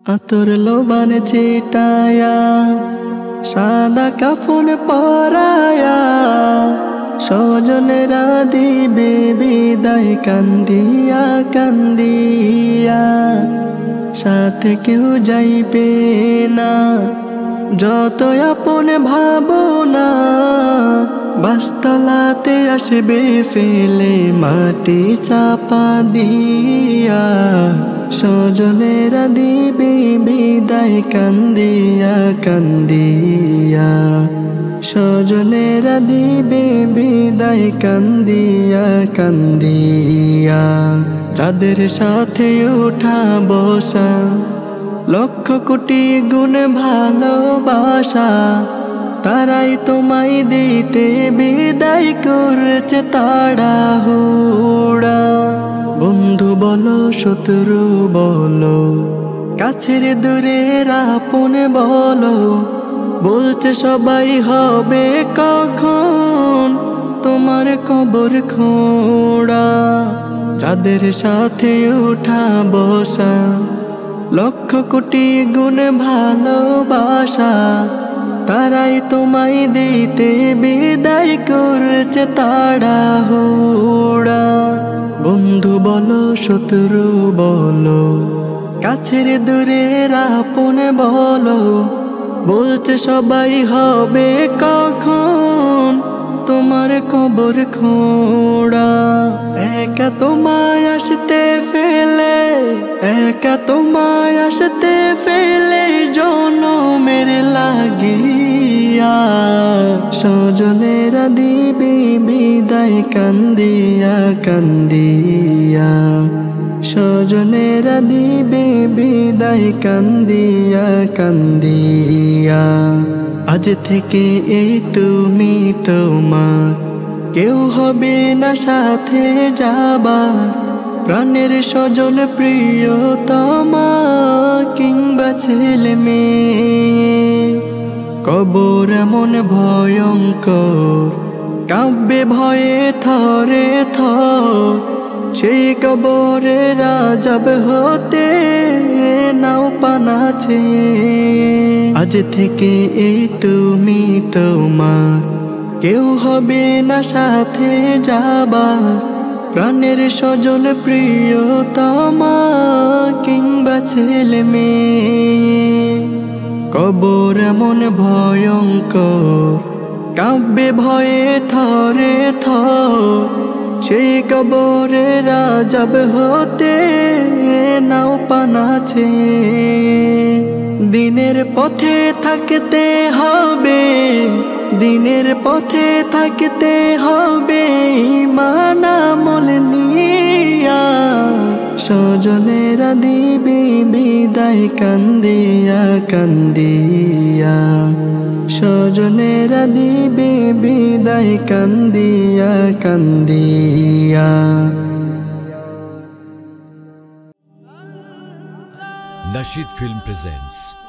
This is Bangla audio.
আতর লোবান ছিটায়া সাদা কাফন পরায়া স্বজনেরা দিবে বিদায় কান্দিয়া কান্দিয়া সাথে কেউ যাইবে না যত আপন ভাবনা বাসতলাতে আসবে ফেলে মাটি চাপা দিয়া স্বজনেরা দিবে বিদায় কান্দিয়া কান্দিয়া স্বজনেরা দিবে বিদায় কান্দিয়া কান্দিয়া যাদের সাথে ওঠা বসা লক্ষ কোটি গুণ ভালোবাসা তারাই তোমায় দিতে বিদায় করছে তাড়াহুড়া। বন্ধু বলো শত্রু বলো কাছের দূরের আপন বলো বলছে সবাই হবে কখন তোমার কবর খোঁড়া। যাদের সাথে ওঠা বসা লক্ষ কোটি গুণ ভালোবাসা তারাই তোমায় দিতে বিদায় করছে তাড়াহুড়া। বন্ধু বলো শত্রু বলো কাছের দূরের আপন বলো বলছে সবাই হবে কখন তোমার কবর খোঁড়া। একা তোমায় আসতে ফেলে একা তোমায় আসতে ফেলে জনমের লাগিয়া স্বজনেরা দিবে বিদায় কান্দিয়া কান্দিয়া স্বজনেরা দিবে বিদায় কান্দিয়া কান্দিয়া। আজ থেকে এই তুমি তোমার কেউ হবে না সাথে যাবার প্রাণের স্বজন প্রিয়তমা কিংবা ছেলে মেয়ে। কবর এমন ভয়ঙ্কর কাঁপবে ভয়ে থরে থর সেই কবরে রাজাব হতে নাও পানাছে। আজ থেকে এই তুমি তোমার কেউ হবে না সাথে যাবার প্রাণের স্বজন প্রিয়তমা কিংবা ছেলে মেয়ে। কবর এমন ভয়ঙ্কর কাঁপবে ভয়ে থরে থর সেই কবরে রাজাব হতে নাও পানাছে। দিনের পথে থাকতে হবে দিনের পথে থাকতে হবে ঈমান আমল নিয়া স্বজনেরা দিবে বিদায় কান্দিয়া কান্দিয়া স্বজনেরা দিবে বিদায় কান্দিয়া কান্দিয়া। Nasheed Film presents